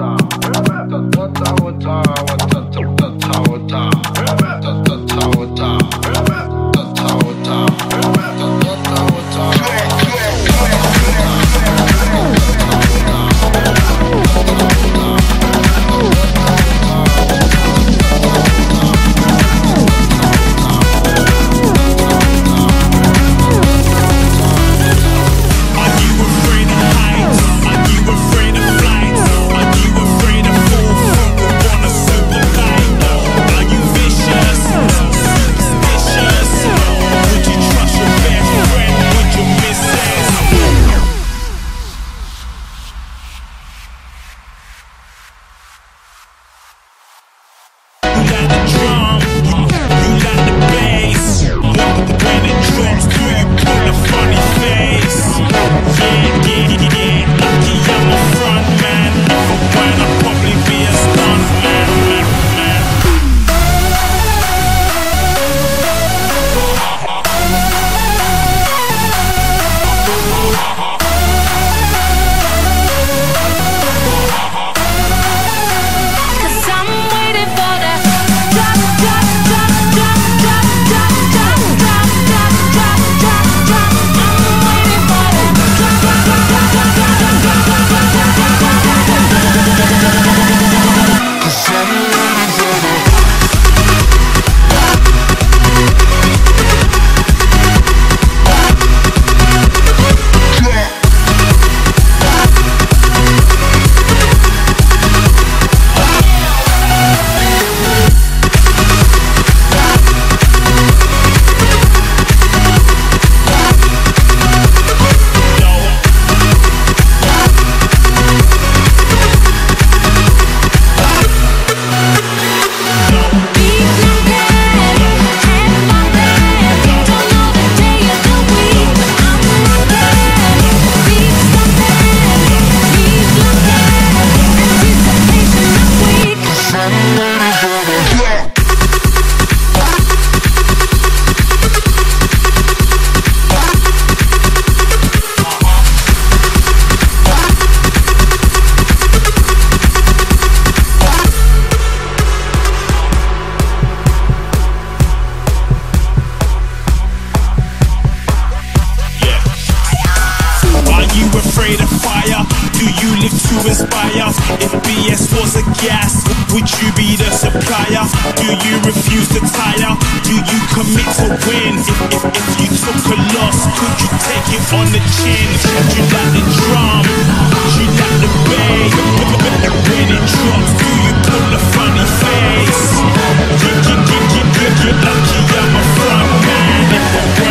If BS was a gas, would you be the supplier? Do you refuse to tire? Do you commit to win? If you took a loss, could you take it on the chin? Do you like the drum? Do you like the bass? When it drops, do you pull a funny face? You're lucky I'm a front man.